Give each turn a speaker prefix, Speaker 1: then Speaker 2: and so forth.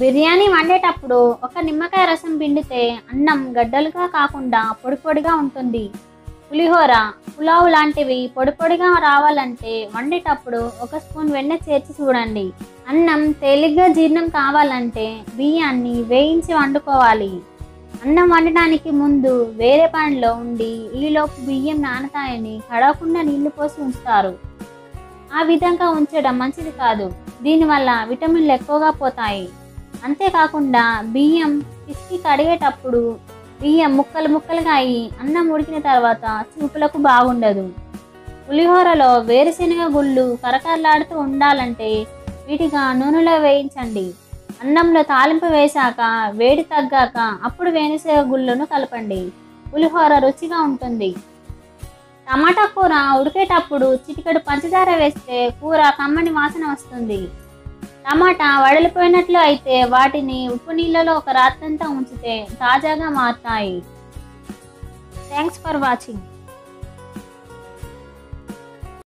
Speaker 1: బిర్యానీ వండేటప్పుడు ఒక నిమ్మకాయ రసం పిండితే అన్నం గడ్డలుగా కాకుండా పొడి పొడిగా ఉంటుంది. పులిహోర, పులావ్ లాంటివి పొడి పొడిగా రావాలంటే వండేటప్పుడు ఒక స్పూన్ వెన్న చేర్చి చూడండి. అన్నం తేలిగ్గా జీర్ణం కావాలంటే బియ్యాన్ని వేయించి వండుకోవాలి. అన్నం వండడానికి ముందు వేరే పనిలో ఉండి ఈలోపు బియ్యం నానతాయని కడగకుండా నీళ్లు పోసి ఉంచుతారు. ఆ విధంగా ఉంచడం మంచిది కాదు. దీనివల్ల విటమిన్లు ఎక్కువగా పోతాయి. అంతేకాకుండా బియ్యం పిసికి కడిగేటప్పుడు బియ్యం ముక్కలు ముక్కలుగా అయ్యి అన్నం ఉడికిన తర్వాత చూపులకు బాగుండదు. పులిహోరలో వేరుశెనగ గుళ్ళు కరకరలాడుతూ ఉండాలంటే వీటిగా నూనెలో వేయించండి. అన్నంలో తాలింపు వేశాక వేడి తగ్గాక అప్పుడు వేరుశెనగ గుళ్ళను కలపండి. పులిహోర రుచిగా ఉంటుంది. టమాటా కూర ఉడికేటప్పుడు చిటికెడు పంచదార వేస్తే కూర కమ్మని వాసన వస్తుంది. టమాటా వడలిపోయినట్లు అయితే వాటిని ఉప్పు నీళ్ళలో ఒక రాత్రంతా ఉంచితే తాజాగా మారుతాయి. Thanks for watching.